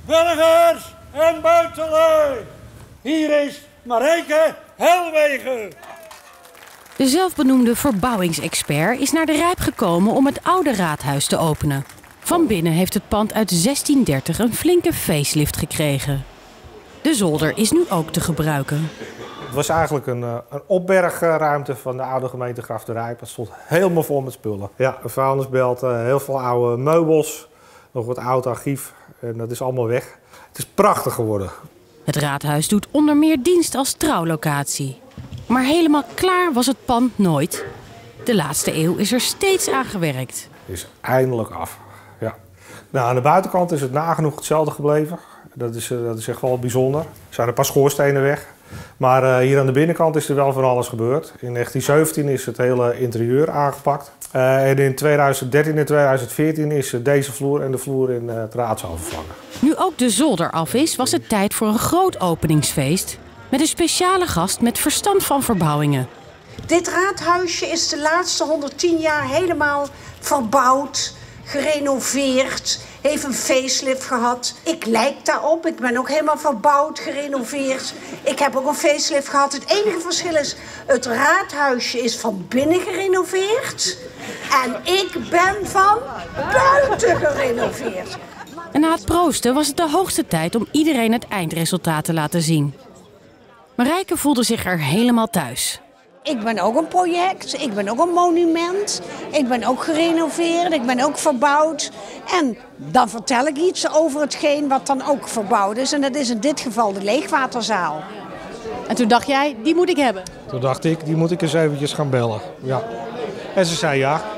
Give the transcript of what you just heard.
burgers en buitenlui. Hier is Marijke Helwegen. De zelfbenoemde verbouwingsexpert is naar de Rijp gekomen om het oude raadhuis te openen. Van binnen heeft het pand uit 1630 een flinke facelift gekregen. De zolder is nu ook te gebruiken. Het was eigenlijk een opbergruimte van de oude gemeente Graf de Rijp. Het stond helemaal vol met spullen. Ja, een vuilnisbelt, heel veel oude meubels, nog wat oud archief. En dat is allemaal weg. Het is prachtig geworden. Het raadhuis doet onder meer dienst als trouwlocatie. Maar helemaal klaar was het pand nooit. De laatste eeuw is er steeds aan gewerkt. Het is eindelijk af. Ja. Nou, aan de buitenkant is het nagenoeg hetzelfde gebleven. Dat is echt wel bijzonder. Er zijn een paar schoorstenen weg. Maar hier aan de binnenkant is er wel van alles gebeurd. In 1917 is het hele interieur aangepakt. En in 2013 en 2014 is deze vloer en de vloer in het raadzaal vervangen. Nu ook de zolder af is, was het tijd voor een groot openingsfeest. Met een speciale gast met verstand van verbouwingen. Dit raadhuisje is de laatste 110 jaar helemaal verbouwd, gerenoveerd, heeft een facelift gehad. Ik lijk daarop, ik ben ook helemaal verbouwd, gerenoveerd. Ik heb ook een facelift gehad. Het enige verschil is, het raadhuisje is van binnen gerenoveerd en ik ben van buiten gerenoveerd. En na het proosten was het de hoogste tijd om iedereen het eindresultaat te laten zien. Marijke voelde zich er helemaal thuis. Ik ben ook een project, ik ben ook een monument, ik ben ook gerenoveerd, ik ben ook verbouwd. En dan vertel ik iets over hetgeen wat dan ook verbouwd is. En dat is in dit geval de leegwaterzaal. En toen dacht jij, die moet ik hebben? Toen dacht ik, die moet ik eens eventjes gaan bellen. Ja. En ze zei ja.